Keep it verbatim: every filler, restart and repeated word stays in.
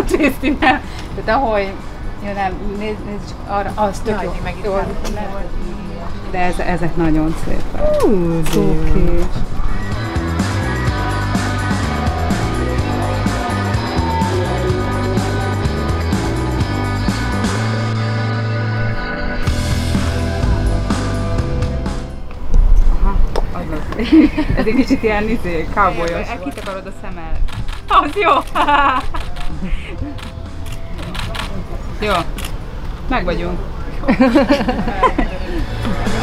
másrészt innen. Tehát ahogy, ja nem, nézd, nézd arra, az tök jó. Meg Jó, de ez, ezek nagyon szépek. Ú, Cuki. Ez egy kicsit ilyen izé, cowboyos. Kitakarod a szemed. Az jó! Jó, meg vagyunk.